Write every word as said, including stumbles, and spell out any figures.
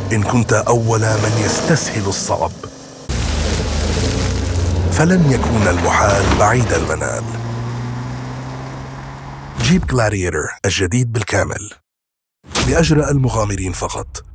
إن كنت أول من يستسهل الصعب، فلن يكون المحال بعيد المنال. جيب جلاديتور الجديد بالكامل، لأجرأ المغامرين فقط.